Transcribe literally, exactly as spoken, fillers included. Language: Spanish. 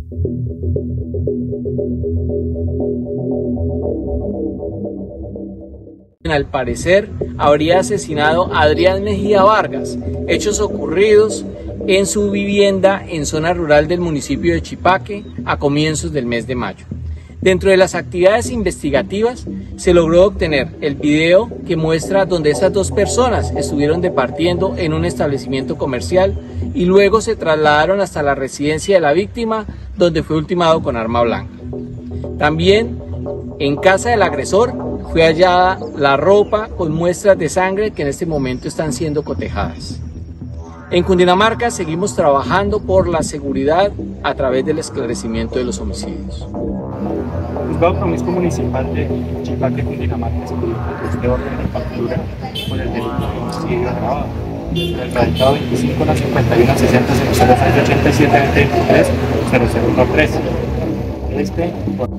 Al parecer, habría asesinado a Adrián Mejía Vargas, hechos ocurridos en su vivienda en zona rural del municipio de Chipaque a comienzos del mes de mayo. Dentro de las actividades investigativas se logró obtener el video que muestra donde esas dos personas estuvieron departiendo en un establecimiento comercial y luego se trasladaron hasta la residencia de la víctima, donde fue ultimado con arma blanca. También en casa del agresor fue hallada la ropa con muestras de sangre que en este momento están siendo cotejadas. En Cundinamarca seguimos trabajando por la seguridad a través del esclarecimiento de los homicidios. Juzgado Promiscuo Municipal de Chipaque, Cundinamarca, expedió este orden de captura por el delito de homicidio agravado. El radicado veinticinco a cincuenta y uno sesenta cero cero seis ochenta y siete veintitrés cero cero uno tres. Este por...